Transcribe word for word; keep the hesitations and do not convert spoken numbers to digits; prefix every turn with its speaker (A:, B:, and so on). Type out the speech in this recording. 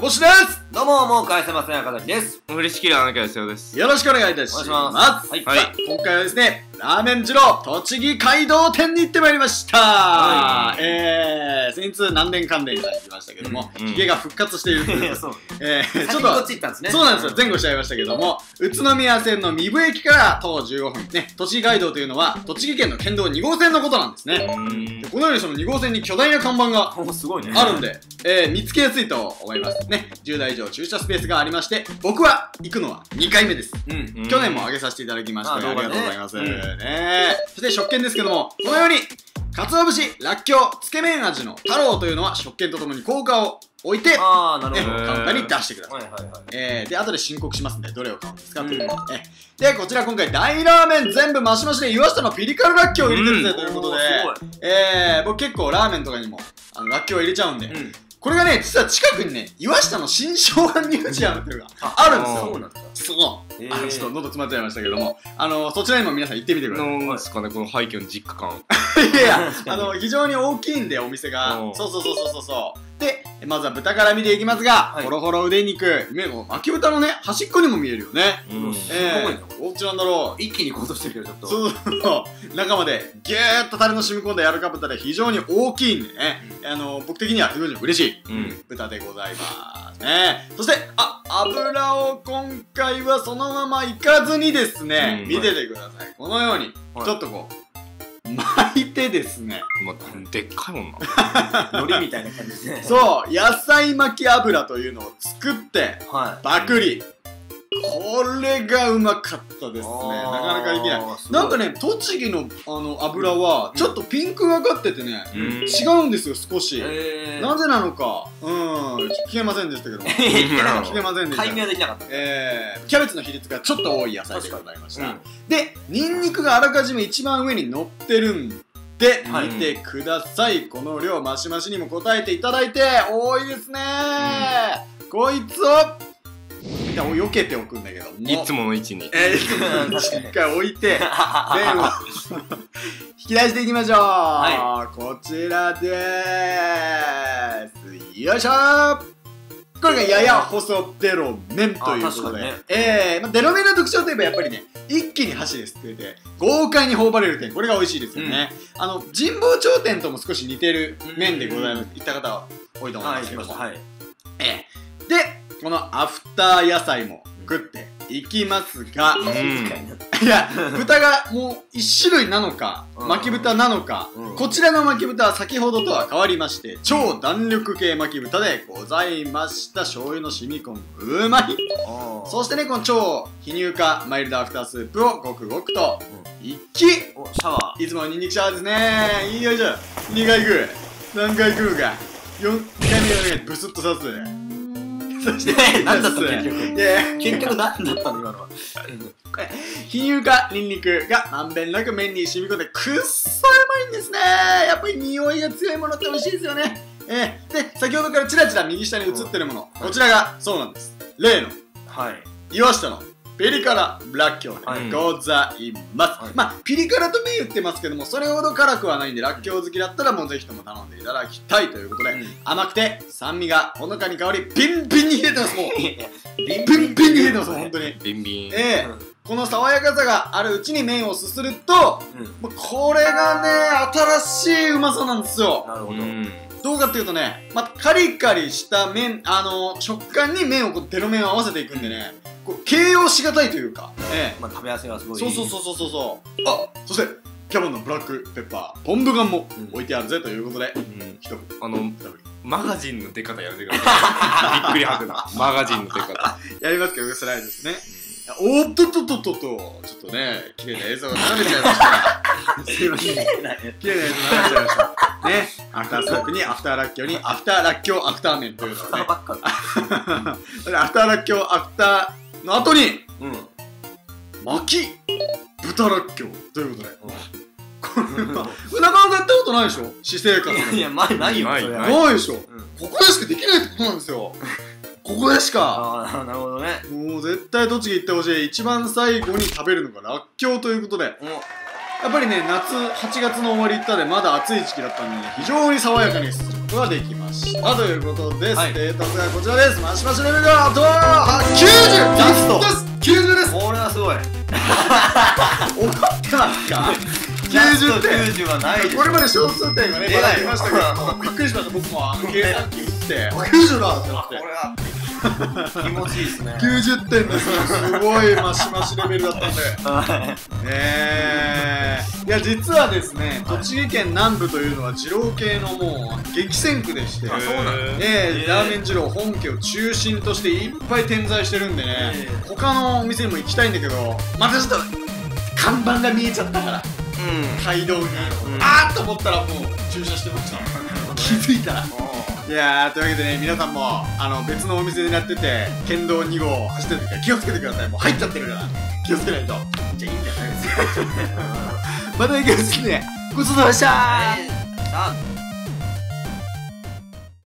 A: 星です。
B: どうも、もう返せません、赤崎です。
C: 嬉しきらなきゃですよです。
A: よろしくお願いいたします。
B: お願いします。
A: はい。はい、今回はですね、ラーメン二郎栃木街道店に行ってまいりました。はい、えー、先日何年関連から行きましたけども、ヒゲ、うん、が復活しているということで、えー、ちょっと、こっち行ったんですね。そうなんですよ。前後しちゃいましたけども、宇都宮線の壬生駅から徒歩じゅうごふん、ね、栃木街道というのは、栃木県の県道に号線のことなんですね。でこのようにそのに号線に巨大な看板があるんで、えー、見つけやすいと思いますね。じゅうだい以上駐車スペースがありまして、僕は行くのはにかいめです。うん、去年も上げさせていただきまして、あ, ありがとうございます。うん、ね、そして食券ですけども、このように、鰹節、らっきょう、つけ麺味の太郎というのは食券とともに効果を置いて、あなるほど、カウンターに出してください。はいはいはい、えー、で、後で申告しますんで、どれを買うんですかということで、で、こちら今回大ラーメン全部マシマシで岩下のピリ辛らっきょうを入れてるぜということで、えー、僕結構ラーメンとかにもあのらっきょうを入れちゃうんで、うん、これがね、実は近くにね、岩下の新生姜ミュージアムっていうのがあるんですよ。そうなんですか。そう。あの、ちょっと喉詰まっちゃいましたけども、あの、そちらにも皆さん行ってみてください。
C: なんですかね、この廃墟の実家感。
A: いやいや、あの、非常に大きいんで、お店が。そうそうそうそうそう。で、まずは豚から見ていきますが、はい、ホロホロ腕肉、巻き豚のね、端っこにも見えるよね。うん。えー、どっちなんだろう。
B: 一気に行こうとしてるけど、ちょっと。
A: そうそうそう。中までギューッとタレの染み込んだ柔らか豚で非常に大きいんでね、うん、あの、僕的には非常に嬉しい、うん、豚でございますね。そして、あ、油を今回はそのままいかずにですね、うん、見ててください。このように、はい、ちょっとこう、巻いてですね、
C: まあ、でっかいもんな
B: 海苔みたいな感じですね。
A: そう野菜巻き油というのを作って、はい、バクリ、これがうまかったですね。なかなかできない。なんかね、栃木のあの油はちょっとピンクがかっててね、うん、違うんですよ少し。なぜなのか、うん、聞けませんでしたけども。聞けませんでした。
B: 解明できなかった。
A: えー、キャベツの比率がちょっと多い野菜でございました。うん、で、ニンニクがあらかじめ一番上に乗ってるんで、見てください。この量マシマシにも答えていただいて、多いですねー。うん、こいつを避けておくんだけども、
C: いつもの位置に、
A: えー、いつもの位置に一回置いて麺を引き出していきましょう、はい、こちらでーす。よいしょー。これがやや細デロ麺ということで、ね、えー、まあ、デロ麺の特徴といえばやっぱりね、一気に箸ですってて豪快に頬張れる点、これが美味しいですよね。うん、あの神保町店とも少し似てる麺でございます。いった方は多いと思いますけども、はい、えー、でこのアフター野菜も食っていきますが、うん、いや、豚がもう一種類なのか、巻き豚なのか、うん、こちらの巻き豚は先ほどとは変わりまして、超弾力系巻き豚でございました。醤油の染み込むうまい。そしてね、この超非乳化マイルドアフタースープをごくごくといき、シャワー、いつものニンニクシャワーですね。いいよいしょ。にかい食う、さんかい食うか、よんかいめがね、ブスッと刺す。そして
B: 何だったの結局。結局何だったの今のは。
A: 非乳化ニンニクがまんべんなく麺に染み込んでくっそうまいんですね。やっぱり匂いが強いものって美味しいですよね。えー、で先ほどからチラチラ右下に映ってるもの、こちらがそうなんです。例の、はい、岩下のピリ辛らっきょうでございます。はい、まあピリ辛と銘打ってますけども、それほど辛くはないんで、らっきょう好きだったらもうぜひとも頼んでいただきたいということで、うん、甘くて酸味がほのかに香り、ビンビンに冷えてます。もうビンビンに冷えてます。本当に
C: ビンビン。
A: ええー、この爽やかさがあるうちに麺をすすると、うん、もうこれがね新しいうまさなんですよ。なるほど。うん、どうかっていうとね、まあ、カリカリした麺、あのー、食感に麺をこうデロ麺を合わせていくんでね、こう形容しがたいというか、ええ、
B: まあ食べ合わせがすごい。
A: そうそうそうそうそう。あ、そしてキャボンのブラックペッパーポン酢缶も置いてあるぜということで、うん、一口
C: あのマガジンの出方やめてください。びっくり吐くな。マガジンの出方
A: やりますけど、スライドですね。おっとっとっとっとっと、ちょっとね、綺麗な映像が流れちゃいました。すいません。綺麗な映像流れちゃいました。ね、アフタースープにアフターラッキョウにアフターラッキョウアフター麺というのをね。アフターラッキョウアフターの後に、うん、巻き豚ラッキョウということで。これは、なかなかやったことないでしょ、私生活で。
B: いや、前ないよ。
A: ないでしょ。ここでしかできないってことなんですよ。ここでしか。
B: ああ、なるほどね。
A: もう絶対栃木行ってほしい。一番最後に食べるのがらっきょうということで、やっぱりね、夏はちがつの終わり行ったでまだ暑い時期だったんで、ね、非常に爽やかにすることができます。 ましたということです。
B: はい
A: ステータスがこちらです。マシマシレベルがあとはきゅうじゅう
B: ラスト
A: です。きゅうじゅうです。
B: これはすごい。
A: 怒ってますか？きゅうじゅってん。
B: きゅうじゅうはないでしょ。
A: これまで小数点がね、まだ出ましたけど、びっくりしました。僕もあの計算機打って、あ、きゅうじゅうだってなって
B: こ。れは気持ちいいですね。
A: きゅうじゅってんですよ。すごいマシマシレベルだったんで。
B: はい
A: えー、いや実はですね、栃木県南部というのは二郎系のもう激戦区でして、
B: あそうなんだ
A: えー
B: へー
A: ラーメン二郎本家を中心としていっぱい点在してるんでね、
B: へー
A: 他のお店にも行きたいんだけど、またちょっと看板が見えちゃったから、街道に、
B: ん
A: あーっと思ったらもう駐車してました。気づいたら。いやー、というわけでね、皆さんもあの別のお店でやってて県道に号走ってる時は気をつけてください。もう入っちゃってるから気をつけないと。
B: じゃあいいんじゃないですか。
A: また行きますね。ごちそうさまでしたー。
B: はいさあ